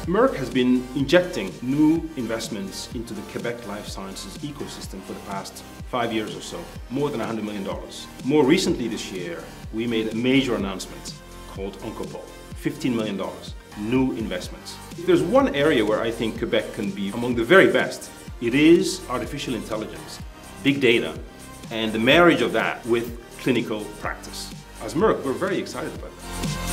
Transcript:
Merck has been injecting new investments into the Quebec life sciences ecosystem for the past 5 years or so, more than $100 million. More recently this year, we made a major announcement called Oncopole, $15 million, new investments. If there's one area where I think Quebec can be among the very best, it is artificial intelligence, big data, and the marriage of that with clinical practice. As Merck, we're very excited about that.